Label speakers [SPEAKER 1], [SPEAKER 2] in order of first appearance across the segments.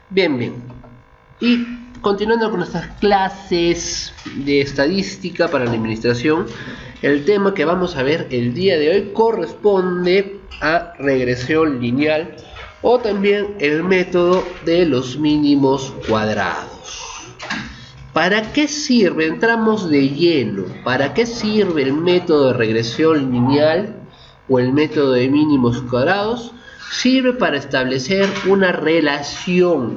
[SPEAKER 1] Bien, bien. Y continuando con nuestras clases de estadística para la administración, el tema que vamos a ver el día de hoy corresponde a regresión lineal o también el método de los mínimos cuadrados. ¿Para qué sirve? Entramos de lleno. ¿Para qué sirve el método de regresión lineal o el método de mínimos cuadrados? Sirve para establecer una relación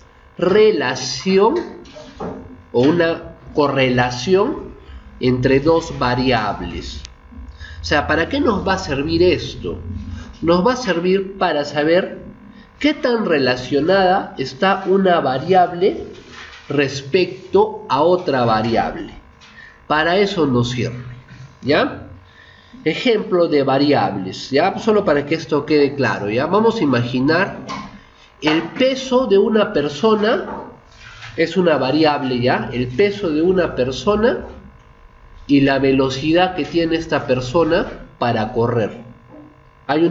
[SPEAKER 1] o una correlación entre dos variables. O sea, ¿para qué nos va a servir esto? Nos va a servir para saber qué tan relacionada está una variable respecto a otra variable. Para eso nos sirve, ¿ya? Ejemplo de variables, ¿ya? Solo para que esto quede claro, ¿ya? Vamos a imaginar el peso de una persona, es una variable, ¿ya? El peso de una persona y la velocidad que tiene esta persona para correr. ¿Hay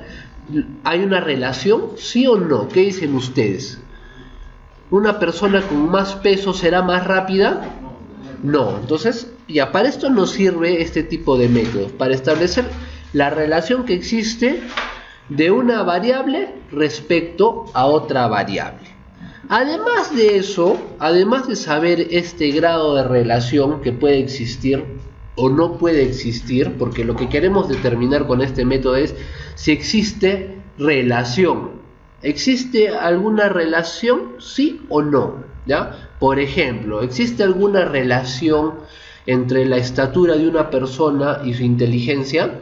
[SPEAKER 1] una relación? ¿Sí o no? ¿Qué dicen ustedes? ¿Una persona con más peso será más rápida? No. Entonces, ya para esto nos sirve este tipo de métodos, para establecer la relación que existe de una variable respecto a otra variable. Además de eso, además de saber este grado de relación que puede existir o no puede existir, porque lo que queremos determinar con este método es si existe relación. ¿Existe alguna relación? ¿Sí o no? ¿Ya? Por ejemplo, ¿existe alguna relación entre la estatura de una persona y su inteligencia?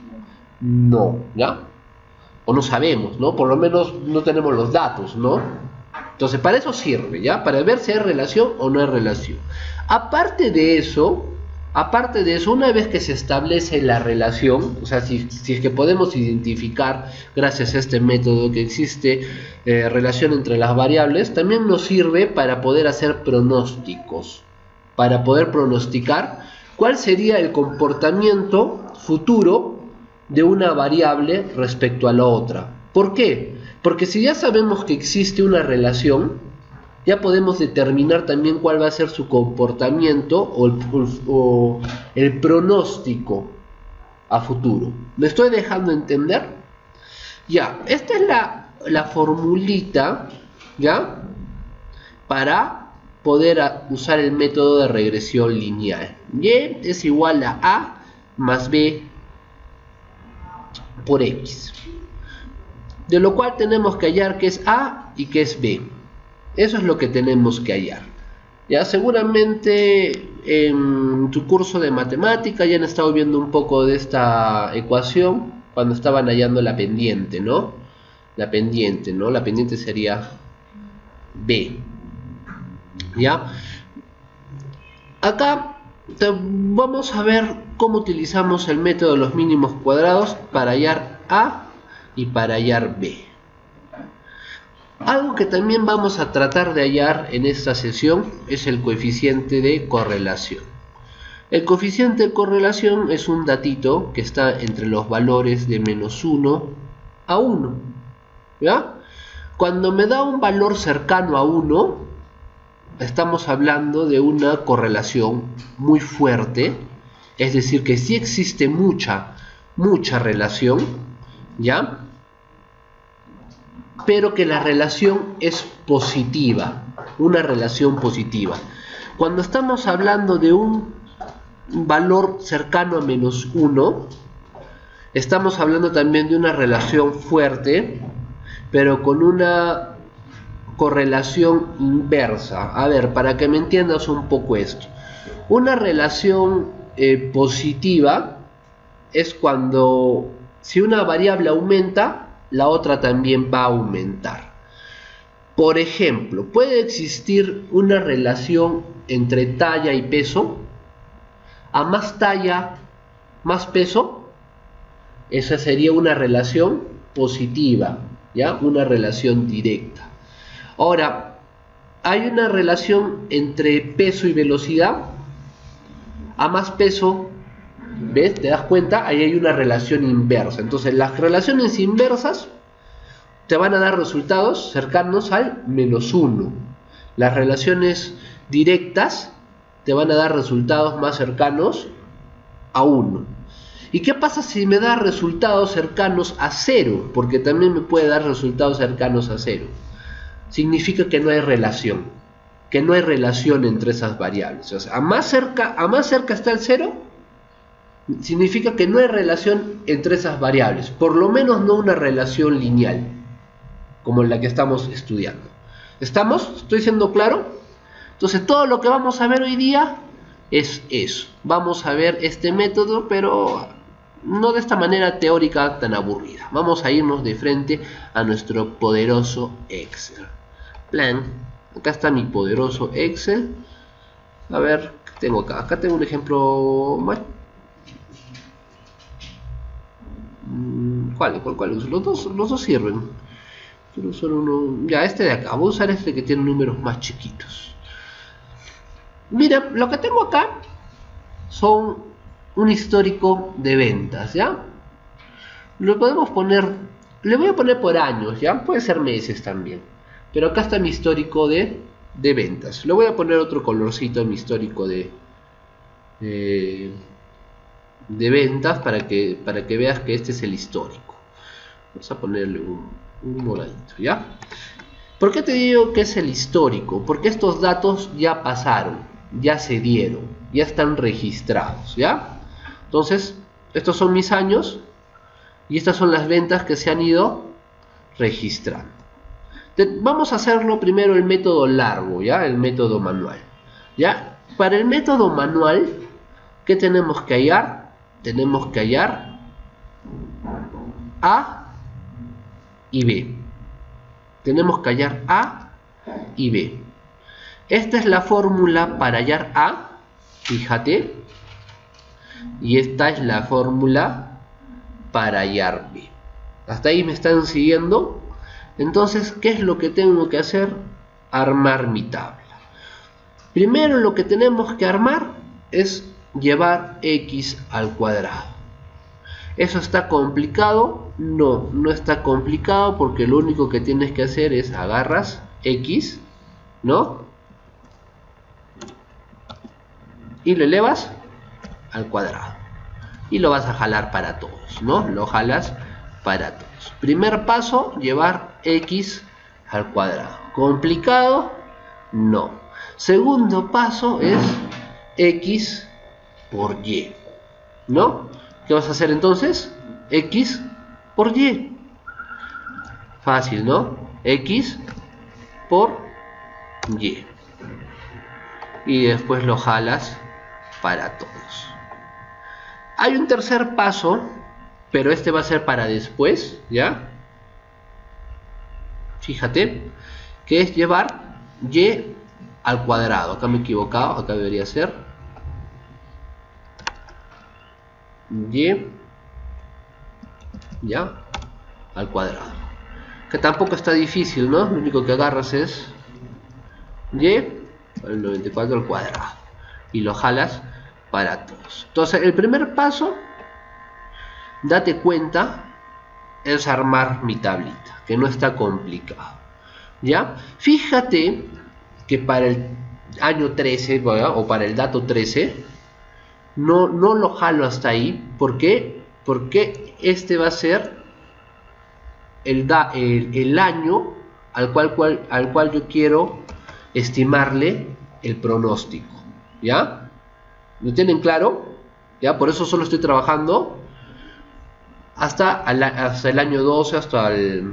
[SPEAKER 1] No, ¿ya? O no sabemos, ¿no? Por lo menos no tenemos los datos, ¿no? Entonces, para eso sirve, ¿ya? Para ver si hay relación o no hay relación. Aparte de eso, una vez que se establece la relación, o sea, si es que podemos identificar, gracias a este método, que existe relación entre las variables, también nos sirve para poder hacer pronósticos, para poder pronosticar cuál sería el comportamiento futuro de una variable respecto a la otra. ¿Por qué? Porque si ya sabemos que existe una relación, ya podemos determinar también cuál va a ser su comportamiento o el pronóstico a futuro. ¿Me estoy dejando entender? Ya, esta es la formulita, ¿ya? Para poder usar el método de regresión lineal. Y es igual a A más B por X. De lo cual tenemos que hallar qué es A y qué es B. Eso es lo que tenemos que hallar. Ya seguramente en tu curso de matemática ya han estado viendo un poco de esta ecuación cuando estaban hallando la pendiente, ¿no? La pendiente sería B. ¿Ya? Acá vamos a ver cómo utilizamos el método de los mínimos cuadrados para hallar A y para hallar B. Algo que también vamos a tratar de hallar en esta sesión es el coeficiente de correlación. El coeficiente de correlación es un datito que está entre los valores de -1 a 1. ¿Ya? Cuando me da un valor cercano a 1, estamos hablando de una correlación muy fuerte, es decir, que sí existe mucha relación, ¿ya? Pero que la relación es positiva, una relación positiva. Cuando estamos hablando de un valor cercano a -1, estamos hablando también de una relación fuerte, pero con una correlación inversa. A ver, para que me entiendas un poco esto. Una relación positiva es cuando si una variable aumenta, la otra también va a aumentar. Por ejemplo, ¿puede existir una relación entre talla y peso? A más talla, más peso. Esa sería una relación positiva, ¿ya? Una relación directa. Ahora, ¿hay una relación entre peso y velocidad? A más peso, ¿ves? ¿Te das cuenta? Ahí hay una relación inversa. Entonces, las relaciones inversas te van a dar resultados cercanos al -1. Las relaciones directas te van a dar resultados más cercanos a 1. ¿Y qué pasa si me da resultados cercanos a 0? Porque también me puede dar resultados cercanos a 0. Significa que no hay relación. Que no hay relación entre esas variables. O sea, a más cerca está el 0, significa que no hay relación entre esas variables. Por lo menos no una relación lineal, como la que estamos estudiando. ¿Estamos? ¿Estoy siendo claro? Entonces todo lo que vamos a ver hoy día es eso. Vamos a ver este método, pero no de esta manera teórica tan aburrida. Vamos a irnos de frente a nuestro poderoso Excel. Plan. Acá está mi poderoso Excel. A ver, ¿qué tengo acá? Acá tengo un ejemplo. ¿Cuál? Los dos sirven. Quiero usar uno. Ya, este de acá. Voy a usar este que tiene números más chiquitos. Mira, lo que tengo acá son un histórico de ventas, ¿ya? Lo podemos poner, le voy a poner por años, ¿ya? Puede ser meses también. Pero acá está mi histórico de ventas. Le voy a poner otro colorcito a mi histórico de ventas para que veas que este es el histórico. Vamos a ponerle un moradito, ¿ya? ¿Por qué te digo que es el histórico? Porque estos datos ya pasaron, ya se dieron, ya están registrados, ¿ya? Entonces, estos son mis años y estas son las ventas que se han ido registrando. Vamos a hacerlo primero el método largo, ¿ya? El método manual, ¿ya? Para el método manual, ¿qué tenemos que hallar? Tenemos que hallar A y B. Tenemos que hallar A y B. Esta es la fórmula para hallar A, fíjate. Y esta es la fórmula para hallar B. ¿Hasta ahí me están siguiendo? Entonces, ¿qué es lo que tengo que hacer? Armar mi tabla. Primero lo que tenemos que armar es llevar x al cuadrado. ¿Eso está complicado? No, no está complicado porque lo único que tienes que hacer es agarras x, ¿no? Y lo elevas al cuadrado. Y lo vas a jalar para todos, ¿no? Lo jalas para todos. Primer paso, llevar x al cuadrado. ¿Complicado? No. Segundo paso es x por y, ¿no? ¿Qué vas a hacer entonces? X por y. Fácil, ¿no? X por y. Y después lo jalas para todos. Hay un tercer paso, pero este va a ser para después, ¿ya? Fíjate, que es llevar y al cuadrado. Acá me he equivocado, acá debería ser y, ¿ya? Al cuadrado. Que tampoco está difícil, ¿no? Lo único que agarras es y al 94 al cuadrado. Y lo jalas para todos. Entonces, el primer paso, date cuenta, es armar mi tablita, que no está complicado, ¿ya? Fíjate que para el año 13, ¿verdad? O para el dato 13, no lo jalo hasta ahí. ¿Por qué? Porque este va a ser el año al cual yo quiero estimarle el pronóstico, ¿ya? ¿Lo tienen claro? ¿Ya? Por eso solo estoy trabajando hasta el año 12, hasta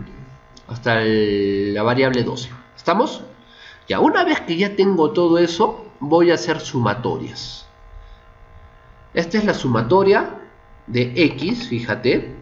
[SPEAKER 1] la variable 12. ¿Estamos? Ya, una vez que ya tengo todo eso, voy a hacer sumatorias. Esta es la sumatoria de x, fíjate.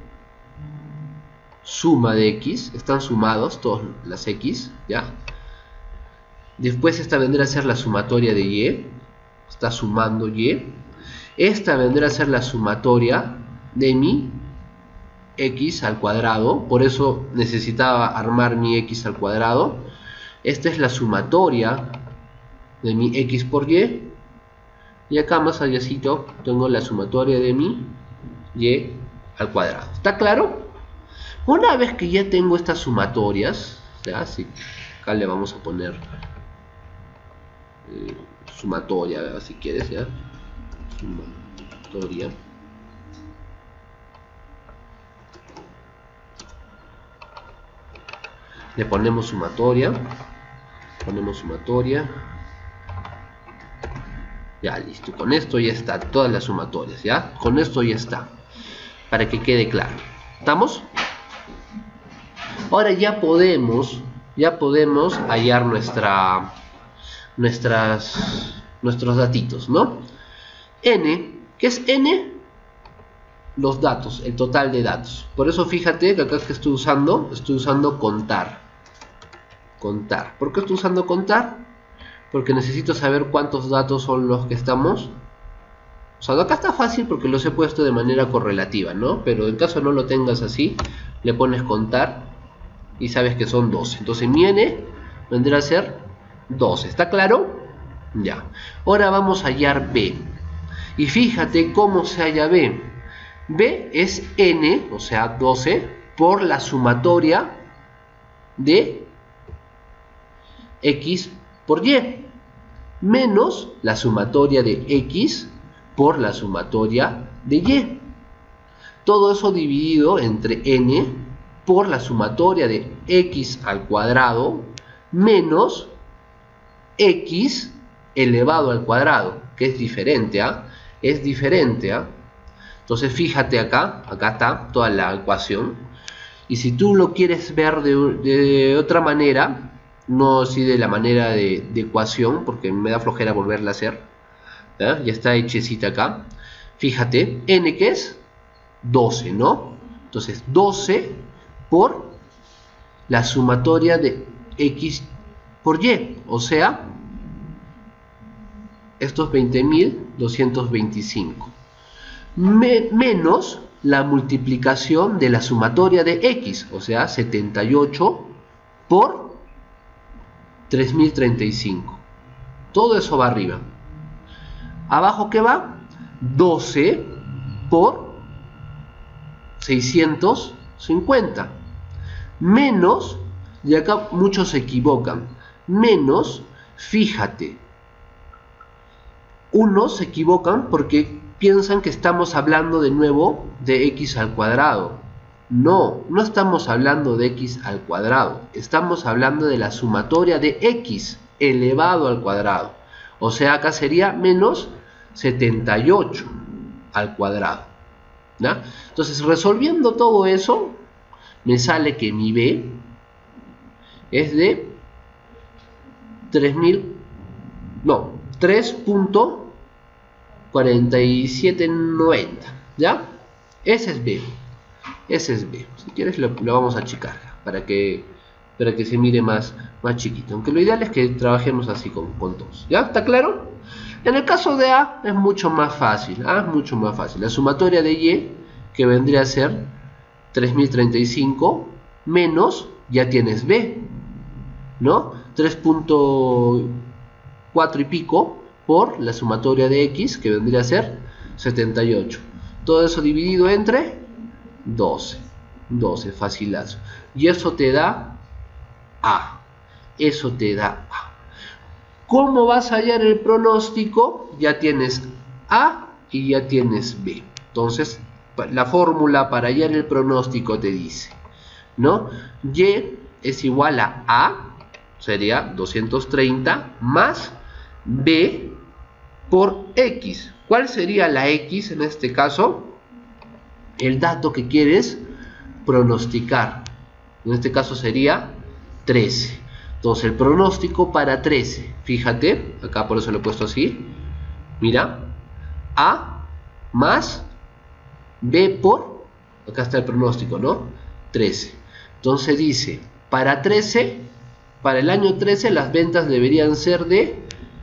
[SPEAKER 1] Suma de x, están sumados todas las x, ¿ya? Después esta vendrá a ser la sumatoria de y. Está sumando y. Esta vendrá a ser la sumatoria de mi x al cuadrado. Por eso necesitaba armar mi x al cuadrado. Esta es la sumatoria de mi x por y. Y acá más allácito tengo la sumatoria de mi y al cuadrado. ¿Está claro? Una vez que ya tengo estas sumatorias, ¿ya? Así, acá le vamos a poner sumatoria, si quieres, ¿ya? Sumatoria. Le ponemos sumatoria. Ya, listo. Con esto ya está, todas las sumatorias, ¿ya? Con esto ya está. Para que quede claro. ¿Estamos? Ahora ya podemos hallar nuestros datitos, ¿no? N, ¿qué es N? Los datos, el total de datos. Por eso fíjate que acá que estoy usando contar. ¿Por qué estoy usando contar? Porque necesito saber cuántos datos son los que estamos usando. Acá está fácil porque los he puesto de manera correlativa, ¿no? Pero en caso no lo tengas así, le pones contar y sabes que son 12. Entonces mi N vendrá a ser 12. ¿Está claro? Ya. Ahora vamos a hallar B. Y fíjate cómo se halla B. B es N, o sea 12, por la sumatoria de X por Y, menos la sumatoria de X por la sumatoria de Y. Todo eso dividido entre N por la sumatoria de X al cuadrado menos X elevado al cuadrado, que es diferente, ¿ah? Es diferente, ¿ah? Entonces fíjate acá está toda la ecuación. Y si tú lo quieres ver de otra manera, no así de la manera de ecuación, porque me da flojera volverla a hacer, ¿ya? Ya está hechecita acá. Fíjate, N que es 12, ¿no? Entonces 12 por la sumatoria de X por Y, o sea, estos 20.225. Menos la multiplicación de la sumatoria de X, o sea, 78 por 3035. Todo eso va arriba. Abajo, ¿qué va? 12 por 650. Menos, y acá muchos se equivocan, menos, fíjate, unos se equivocan porque piensan que estamos hablando de nuevo de X al cuadrado. No, no estamos hablando de X al cuadrado. Estamos hablando de la sumatoria de X elevado al cuadrado. O sea, acá sería menos 78 al cuadrado, ¿ya? Entonces, resolviendo todo eso, me sale que mi B es de 3.4790, ¿ya? Ese es B. Si quieres lo vamos a achicar para que se mire más chiquito. Aunque lo ideal es que trabajemos así con todos. ¿Ya? ¿Está claro? En el caso de A es mucho más fácil. Mucho más fácil. La sumatoria de Y, que vendría a ser 3035 menos, ya tienes B, ¿no? 3.4 y pico por la sumatoria de X, que vendría a ser 78. Todo eso dividido entre 12, facilazo. Y eso te da A. ¿Cómo vas a hallar el pronóstico? Ya tienes A y ya tienes B. Entonces, la fórmula para hallar el pronóstico te dice, ¿no? Y es igual a A, sería 230, más B por X. ¿Cuál sería la X en este caso? El dato que quieres pronosticar. En este caso sería 13. Entonces el pronóstico para 13, fíjate, acá por eso lo he puesto así, mira, A más B por, acá está el pronóstico, ¿no? 13. Entonces dice, para el año 13 las ventas deberían ser de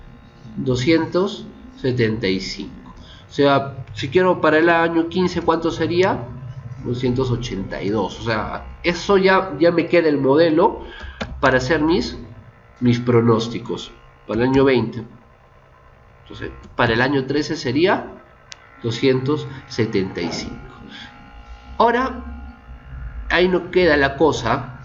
[SPEAKER 1] 275. O sea, si quiero para el año 15, ¿cuánto sería? 282. O sea, eso ya me queda el modelo para hacer mis pronósticos. Para el año 20. Entonces, para el año 13 sería 275. Ahora, ahí no queda la cosa,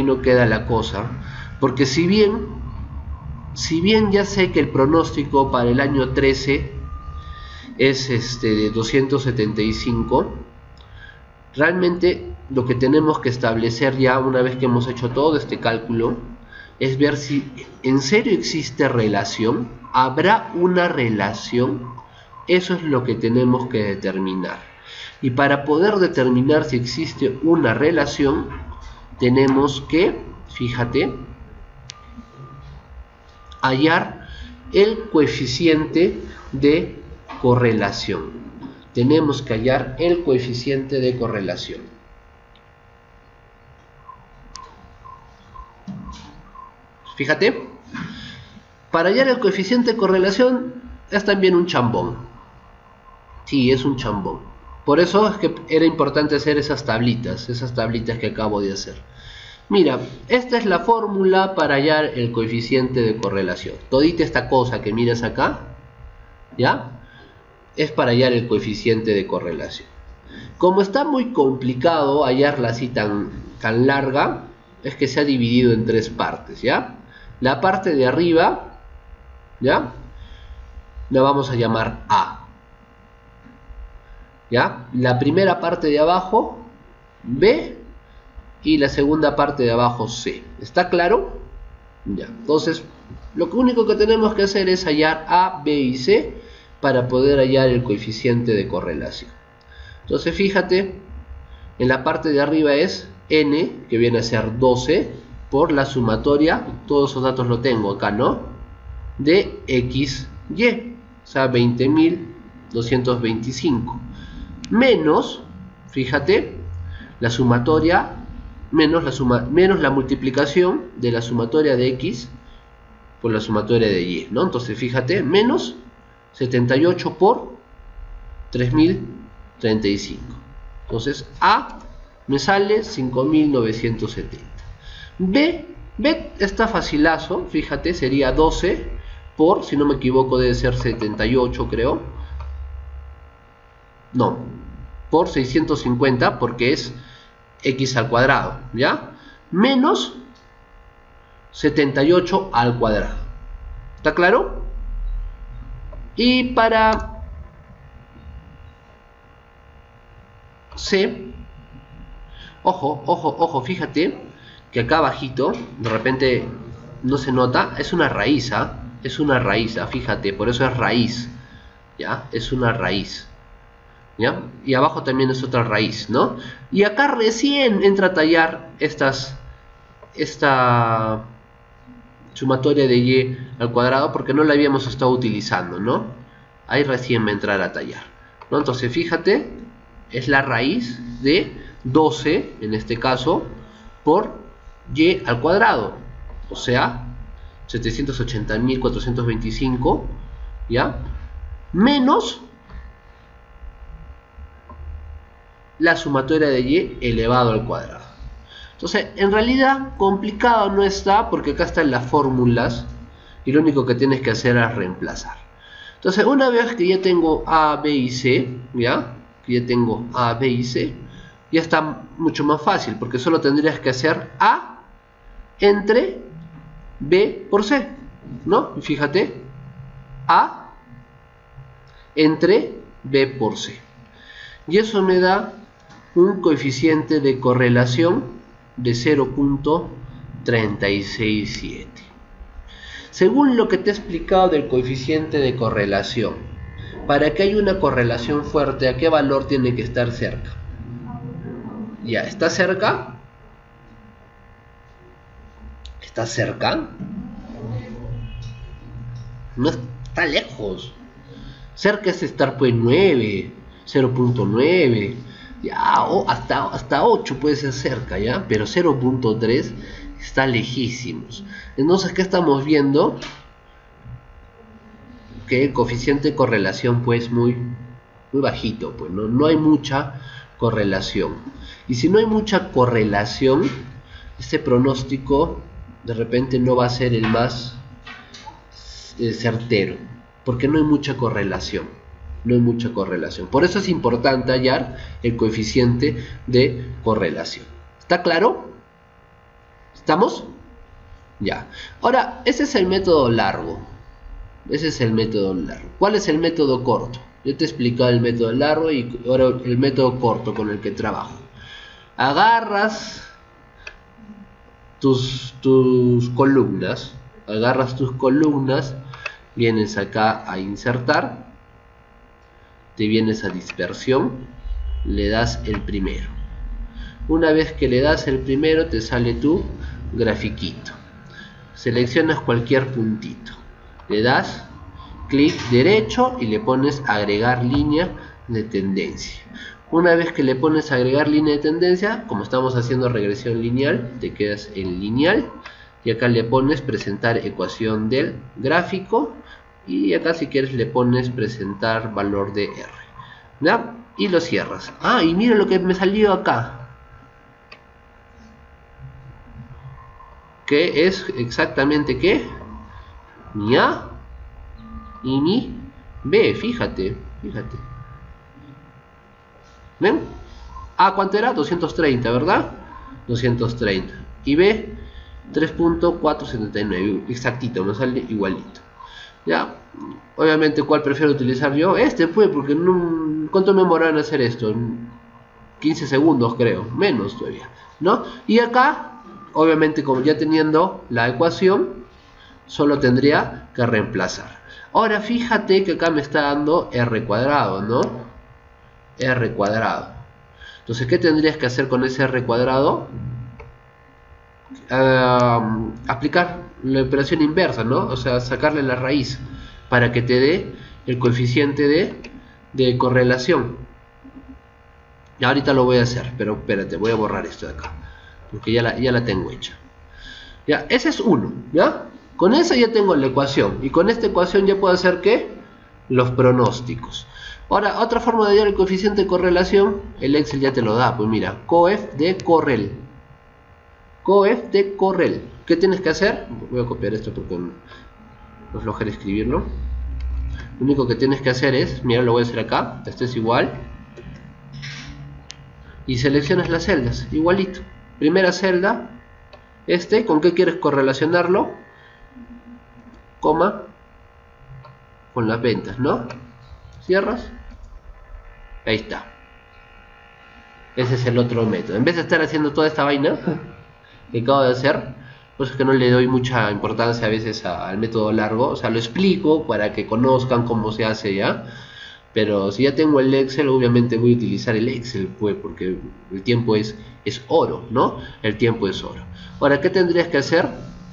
[SPEAKER 1] porque si bien ya sé que el pronóstico para el año 13 es de 275, realmente lo que tenemos que establecer ya una vez que hemos hecho todo este cálculo es ver si en serio existe relación, habrá una relación. Eso es lo que tenemos que determinar. Y para poder determinar si existe una relación, tenemos que, fíjate, hallar el coeficiente de correlación. Tenemos que hallar el coeficiente de correlación. Fíjate, para hallar el coeficiente de correlación es también un chambón. Sí, es un chambón. Por eso es que era importante hacer esas tablitas que acabo de hacer. Mira, esta es la fórmula para hallar el coeficiente de correlación. Todita esta cosa que miras acá, ¿ya? Es para hallar el coeficiente de correlación. Como está muy complicado hallarla así tan larga, es que se ha dividido en tres partes, ¿ya? La parte de arriba, ¿ya? La vamos a llamar A. ¿Ya? La primera parte de abajo, B, y la segunda parte de abajo, C. ¿Está claro? Ya. Entonces, lo único que tenemos que hacer es hallar A, B y C para poder hallar el coeficiente de correlación. Entonces, fíjate, en la parte de arriba es N, que viene a ser 12, por la sumatoria, todos esos datos lo tengo acá, ¿no? De X, Y, o sea, 20.225. Menos, fíjate, la sumatoria menos la multiplicación de la sumatoria de X por la sumatoria de Y, ¿no? Entonces fíjate, menos 78 por 3035. Entonces A me sale 5970. B está facilazo, fíjate, sería 12 por, si no me equivoco debe ser 78 creo. No, por 650 porque es X al cuadrado, ¿ya? Menos 78 al cuadrado. ¿Está claro? Y para C, ojo, fíjate que acá abajito, de repente no se nota, es una raíz, ¿ah? Es una raíz, fíjate, por eso es raíz, ¿ya? Es una raíz, ¿ya? Y abajo también es otra raíz, ¿no? Y acá recién entra a tallar esta sumatoria de Y al cuadrado porque no la habíamos estado utilizando, ¿no? Ahí recién va a entrar a tallar, ¿no? Entonces fíjate, es la raíz de 12, en este caso, por Y al cuadrado, o sea, 780.425, ¿ya? Menos la sumatoria de Y elevado al cuadrado. Entonces, en realidad, complicado no está, porque acá están las fórmulas y lo único que tienes que hacer es reemplazar. Entonces, una vez que ya tengo A, B y C, ¿ya? Que ya tengo A, B y C, ya está mucho más fácil, porque solo tendrías que hacer A entre B por C, ¿no? Y fíjate, A entre B por C. Y eso me da un coeficiente de correlación de 0.367. Según lo que te he explicado del coeficiente de correlación, para que haya una correlación fuerte, ¿a qué valor tiene que estar cerca? Ya, ¿está cerca? ¿Está cerca? No está lejos. Cerca es estar pues 9, 0.9, ya, o hasta 8 puede ser cerca, ya, pero 0.3 está lejísimos. Entonces, ¿qué estamos viendo? Que el coeficiente de correlación pues muy bajito, pues no hay mucha correlación. Y si no hay mucha correlación, este pronóstico de repente no va a ser el más certero, porque no hay mucha correlación. No hay mucha correlación. Por eso es importante hallar el coeficiente de correlación. ¿Está claro? ¿Estamos? Ya. Ahora, ese es el método largo. Ese es el método largo. ¿Cuál es el método corto? Yo te he explicado el método largo y ahora el método corto con el que trabajo. Agarras tus columnas. Vienes acá a insertar. Te vienes a dispersión. Le das el primero. Una vez que le das el primero, te sale tu grafiquito. Seleccionas cualquier puntito. Le das clic derecho y le pones agregar línea de tendencia. Una vez que le pones agregar línea de tendencia, como estamos haciendo regresión lineal, te quedas en lineal y acá le pones presentar ecuación del gráfico y acá si quieres le pones presentar valor de R, ¿ya? Y lo cierras. Ah, y mira lo que me salió acá, que es exactamente ¿qué? Mi A y mi B, fíjate. ¿Ven? A, ¿cuánto era? 230, ¿verdad? 230. Y B, 3.479, exactito, me sale igualito. Ya, obviamente, ¿cuál prefiero utilizar yo? Este fue, porque no, ¿cuánto me demoraron en hacer esto? 15 segundos creo, menos todavía, ¿no? Y acá, obviamente, como ya teniendo la ecuación, solo tendría que reemplazar. Ahora fíjate que acá me está dando R cuadrado, ¿no? R cuadrado. Entonces, ¿qué tendrías que hacer con ese R cuadrado? Aplicar la operación inversa, ¿no? O sea, sacarle la raíz para que te dé el coeficiente de correlación. Y ahorita lo voy a hacer, pero espérate, voy a borrar esto de acá, porque ya la tengo hecha. Ya, ese es uno, ¿ya? Con esa ya tengo la ecuación, y con esta ecuación ya puedo hacer, ¿qué? Los pronósticos. Ahora, otra forma de hallar el coeficiente de correlación, el Excel ya te lo da, pues mira, coef de correl. Coef de correl. ¿Qué tienes que hacer? Voy a copiar esto porque no flojera escribirlo. Lo único que tienes que hacer es, mira, lo voy a hacer acá, este es igual, y seleccionas las celdas, igualito. Primera celda, ¿con qué quieres correlacionarlo? Coma, con las ventas, ¿no? Cierras, ahí está. Ese es el otro método. En vez de estar haciendo toda esta vaina que acabo de hacer, pues es que no le doy mucha importancia a veces al método largo. O sea, lo explico para que conozcan cómo se hace ya. Pero si ya tengo el Excel, obviamente voy a utilizar el Excel, pues, porque el tiempo es oro, ¿no? El tiempo es oro. Ahora, ¿qué tendrías que hacer?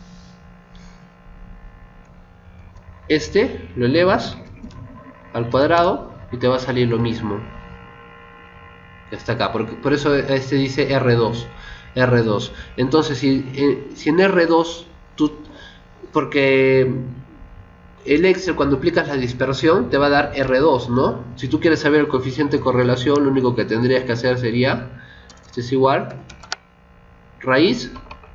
[SPEAKER 1] Lo elevas al cuadrado y te va a salir lo mismo que hasta acá, porque por eso dice R2. Entonces, si en R2 porque el Excel, cuando aplicas la dispersión, te va a dar R2, ¿no? Si tú quieres saber el coeficiente de correlación, lo único que tendrías que hacer sería, es igual, raíz,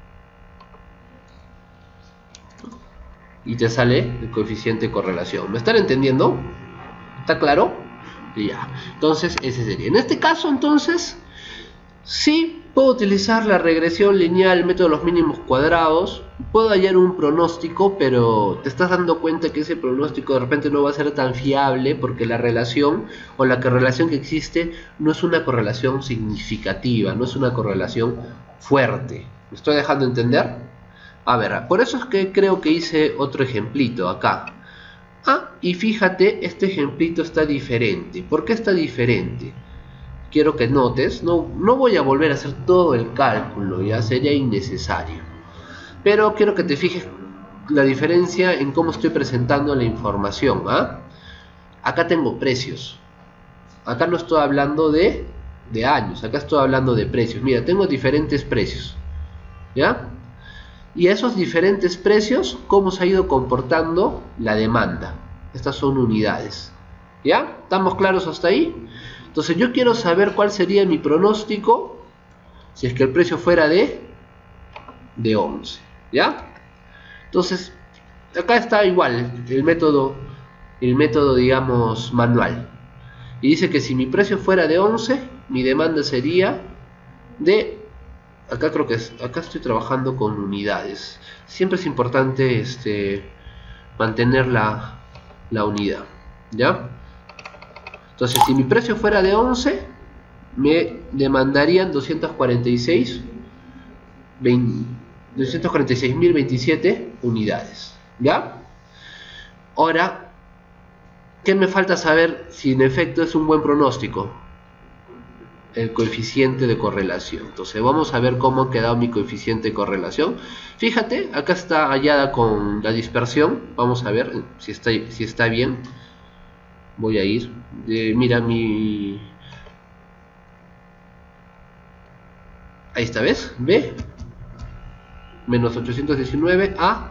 [SPEAKER 1] y te sale el coeficiente de correlación. ¿Me están entendiendo? ¿Está claro? Ya. Entonces, ese sería. En este caso, entonces, sí puedo utilizar la regresión lineal, el método de los mínimos cuadrados. Puedo hallar un pronóstico, pero te estás dando cuenta que ese pronóstico de repente no va a ser tan fiable, porque la relación o la correlación que existe no es una correlación significativa, no es una correlación fuerte. ¿Me estoy dejando entender? A ver, por eso es que creo que hice otro ejemplito acá. Ah, y fíjate, este ejemplito está diferente. ¿Por qué está diferente? Quiero que notes, no voy a volver a hacer todo el cálculo, ya sería innecesario. Pero quiero que te fijes la diferencia en cómo estoy presentando la información. ¿Ah? Acá tengo precios. Acá no estoy hablando de años, acá estoy hablando de precios. Mira, tengo diferentes precios. ¿Ya? Y a esos diferentes precios, ¿cómo se ha ido comportando la demanda? Estas son unidades. ¿Ya? ¿Estamos claros hasta ahí? Entonces yo quiero saber cuál sería mi pronóstico si es que el precio fuera de 11. ¿Ya? Entonces, acá está igual el método, digamos, manual. Y dice que si mi precio fuera de 11, mi demanda sería de acá creo que acá estoy trabajando con unidades. Siempre es importante mantener la unidad, ¿ya? Entonces, si mi precio fuera de 11, me demandarían 246.027 unidades, ¿ya? Ahora, ¿qué me falta saber si en efecto es un buen pronóstico? El coeficiente de correlación. Entonces vamos a ver cómo ha quedado mi coeficiente de correlación. Fíjate, acá está hallada con la dispersión. Vamos a ver si está bien. Voy a ir. Mira mi... Ahí está, ¿ves? ¿Ve? Menos 819 a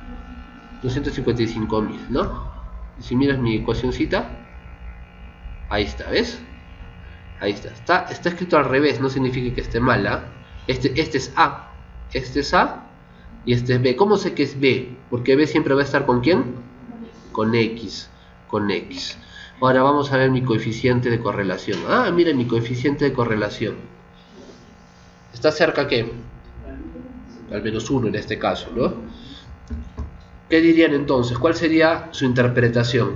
[SPEAKER 1] 255.000, ¿no? Si miras mi ecuacióncita, ahí está, ¿ves? Ahí está escrito al revés, no significa que esté mal, este es A, este es A y este es B. ¿Cómo sé que es B? Porque B siempre va a estar ¿con quién? Con X, con X. Ahora vamos a ver mi coeficiente de correlación. Ah, miren mi coeficiente de correlación. ¿Está cerca qué? Al menos 1 en este caso, ¿no? ¿Qué dirían entonces? ¿Cuál sería su interpretación?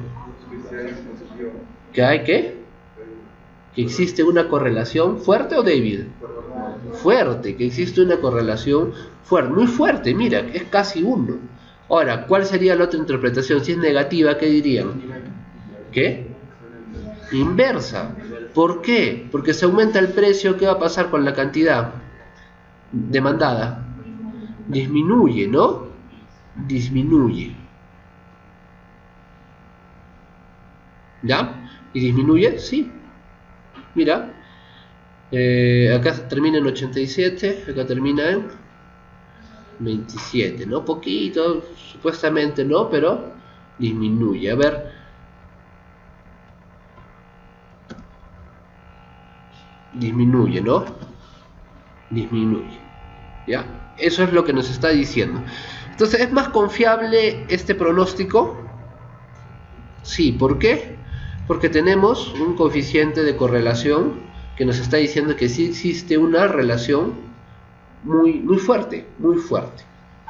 [SPEAKER 1] ¿Que hay qué? ¿Que existe una correlación fuerte o débil? Fuerte, que existe una correlación fuerte, muy fuerte, mira, es casi 1. Ahora, ¿cuál sería la otra interpretación? Si es negativa, ¿qué dirían? ¿Qué? Inversa. ¿Por qué? Porque se aumenta el precio, ¿qué va a pasar con la cantidad demandada? Disminuye, ¿no? Disminuye. ¿Ya? ¿Y disminuye? Sí. Mira, acá termina en 87, acá termina en 27, ¿no? Poquito, supuestamente no, pero disminuye. A ver, disminuye, ¿no? Disminuye, ¿ya? Eso es lo que nos está diciendo. Entonces, ¿es más confiable este pronóstico? Sí, ¿por qué? Porque tenemos un coeficiente de correlación que nos está diciendo que sí existe una relación muy fuerte, muy fuerte.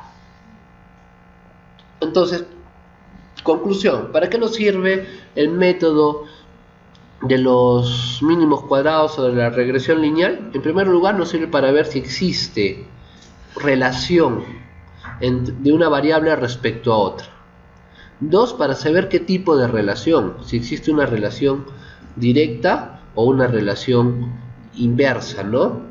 [SPEAKER 1] Entonces, conclusión, ¿para qué nos sirve el método de los mínimos cuadrados o de la regresión lineal? En primer lugar, nos sirve para ver si existe relación de una variable respecto a otra. 2, para saber qué tipo de relación, si existe una relación directa o una relación inversa, ¿no?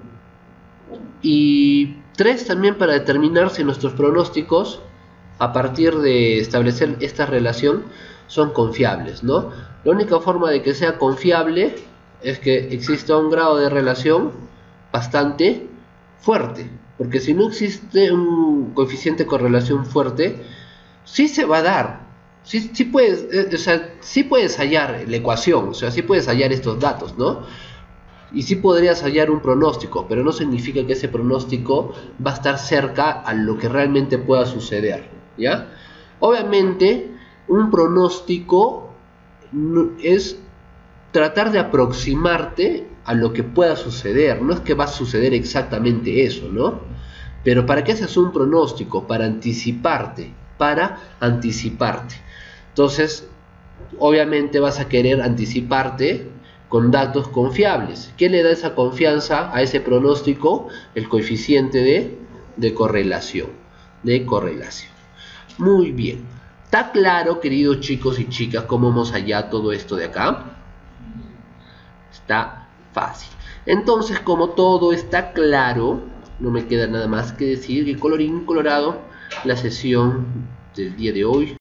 [SPEAKER 1] Y 3, también para determinar si nuestros pronósticos, a partir de establecer esta relación, son confiables, ¿no? La única forma de que sea confiable es que exista un grado de relación bastante fuerte, porque si no existe un coeficiente de correlación fuerte, sí se va a dar. Sí puedes, o sea, sí puedes hallar la ecuación, o sea, sí puedes hallar estos datos, ¿no? Y sí podrías hallar un pronóstico, pero no significa que ese pronóstico va a estar cerca a lo que realmente pueda suceder, ¿ya? Obviamente, un pronóstico es tratar de aproximarte a lo que pueda suceder, no es que va a suceder exactamente eso, ¿no? Pero ¿para qué haces un pronóstico? Para anticiparte. Entonces, obviamente vas a querer anticiparte con datos confiables. ¿Qué le da esa confianza a ese pronóstico? El coeficiente de correlación. Muy bien. ¿Está claro, queridos chicos y chicas, cómo hemos hallado todo esto de acá? Está fácil. Entonces, como todo está claro, no me queda nada más que decir que colorín colorado, la sesión del día de hoy